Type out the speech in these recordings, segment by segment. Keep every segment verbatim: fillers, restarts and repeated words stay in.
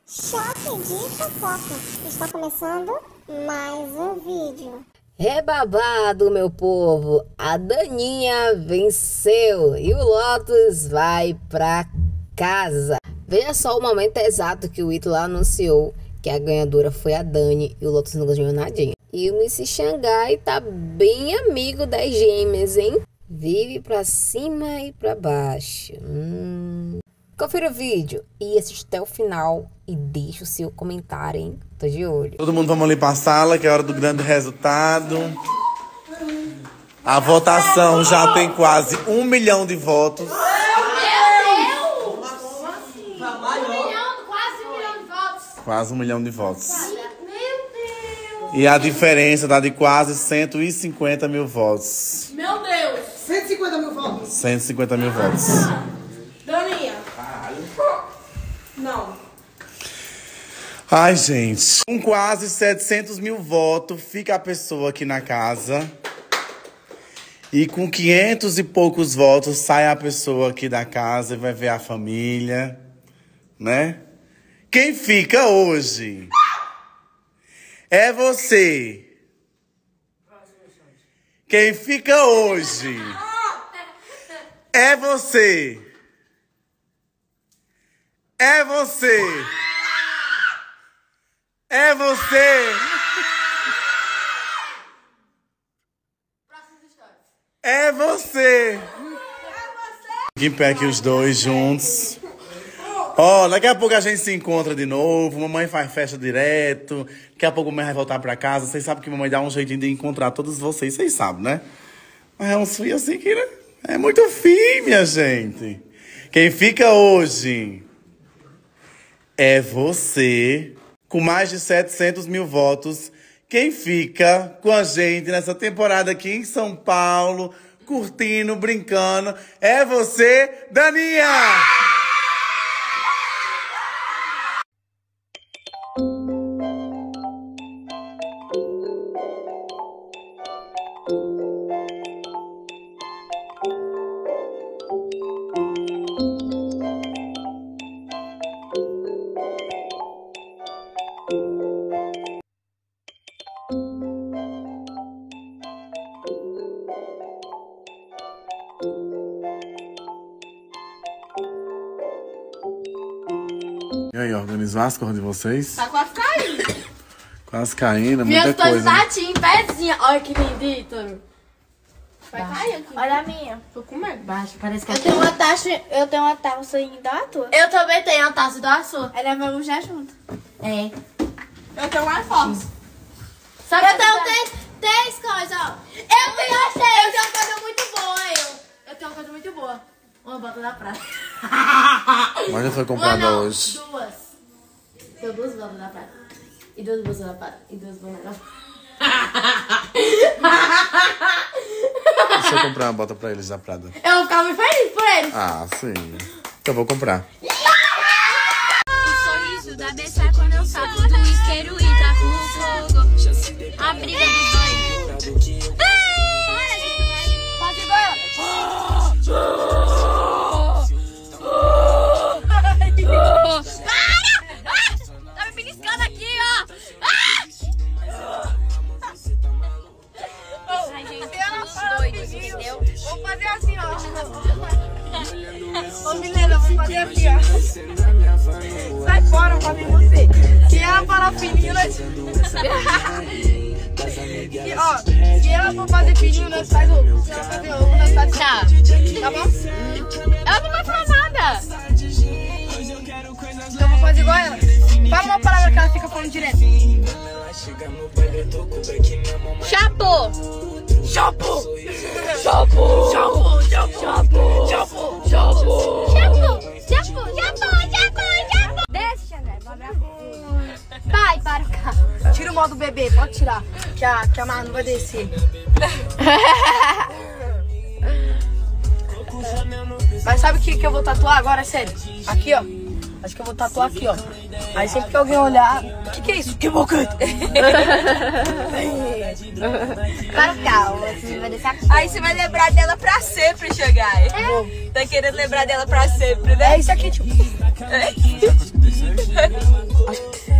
Choque de fofoca. Está começando mais um vídeo. Rebabado, meu povo, a Daninha venceu e o Lotus vai pra casa. Veja só o momento exato que o Ítalo anunciou que a ganhadora foi a Dani e o Lotus não ganhou nadinha. E o Miss Xangai tá bem amigo das gêmeas, hein? Vive pra cima e pra baixo. Hum... Confira o vídeo e assiste até o final e deixa o seu comentário, hein? Tô de olho. Todo mundo vamos ali pra sala, que é a hora do grande resultado. A votação já tem quase um milhão de votos. Meu Deus! Como assim? Um milhão, quase um milhão de votos. Quase um milhão de votos. Meu Deus! E a diferença dá de quase cento e cinquenta mil votos. Meu Deus! cento e cinquenta mil votos. cento e cinquenta mil votos. Daninha. Não. Ai, gente. Com quase setecentos mil votos, fica a pessoa aqui na casa. E com quinhentos e poucos votos, sai a pessoa aqui da casa e vai ver a família, né? Quem fica hoje é você. Quem fica hoje é você. É você. É você. É você. Fique em pé aqui os dois juntos. Ó, oh, daqui a pouco a gente se encontra de novo. Mamãe faz festa direto. Daqui a pouco a mamãe vai voltar pra casa. Vocês sabem que a mamãe dá um jeitinho de encontrar todos vocês. Vocês sabem, né? Mas é uns filhos assim que, né? É muito fim, minha gente. Quem fica hoje é você. Com mais de setecentos mil votos, quem fica com a gente nessa temporada aqui em São Paulo, curtindo, brincando, é você, Daninha! E aí, organizou as cores de vocês? Tá quase caindo. Quase caindo, Minhas muita coisas coisa. tatinha, pezinha. Olha que lindo, Ítalo. Vai cair aqui. Olha a minha. Tô com medo. Baixo, parece que Eu tenho uma taça, eu tenho uma taça ainda da tua. Eu também tenho a taça da sua. Aí nós vamos já junto. É. Eu tenho mais forte. Sabe eu que tenho tá- três, três coisas, ó. Eu tenho as três. Eu tenho uma coisa muito boa, eu. Eu tenho uma coisa muito boa. Uma bota da prata. Mas já foi Uma comprada não, hoje. duas. Tenho duas botas da prata. E duas bolsas da prata. E duas botas da prata. Deixa eu comprar uma bota pra eles da Prada. Eu vou ficar muito feliz por eles. Ah, sim. Então eu vou comprar. O sorriso da Bessa quando eu saco do isqueiro e taco o fogo. A briga dos dois. Pode ir, Tá me beliscando aqui, ó. Ai, gente, todos doidos, entendeu? Vou fazer assim, ó. Ô, Milena, vou fazer assim, ó. Sai fora, eu vou fazer você. Se ela falar fininho, nós... E, ó, se ela for fazer fininho, nós faz ovo. Se ela fazer ovo, nós faz chá. Tá bom? Ela não vai falar nada. Então eu vou fazer igual ela. Fala uma palavra que ela fica falando direto. Chapo. Chapo! Chapo. Chapo. Chapo. Chapo. Chapo. Chapo. Chapo. Chapo. Chapo. Desce, André, vou abrir a porta. Pai, para o carro. Tira o modo bebê, pode tirar. Que a, que a Manu vai descer. Mas sabe o que, que eu vou tatuar agora, sério? Aqui, ó. Acho que eu vou tatuar aqui, ó. Aí sempre que alguém olhar... O que, que é isso? Que boquete! Para o carro, você vai descer aqui. Aí você vai lembrar dela pra sempre, Xangai. Tá querendo lembrar dela pra sempre, né? É isso aqui, tio.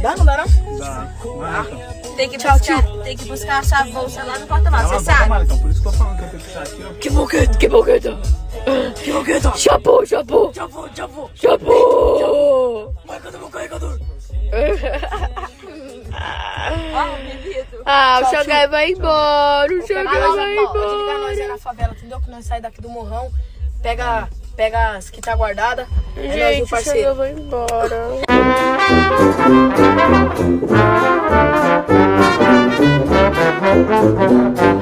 Dá, não dá não? Dá. Vai, então. Tem que Tchau, buscar, tio. tem que buscar a sua bolsa lá no porta-malas, Dá uma você sabe? porta-mala, então. Por isso que eu tô falando que eu tenho que puxar aqui, ó. Que boqueta, que boqueta. Que boqueta. Chapu, chapu. Chapu, chapu. Chapu. Vai, cadê meu carregador? Ah, o Xangai vai embora, o Xangai vai vai embora. embora. Vou ligar nós aí na favela, entendeu? Que nós saímos daqui do morrão, pega, pega as que tá guardada. É nós, meu Gente, o parceiro. Xangai vai embora. Thank you.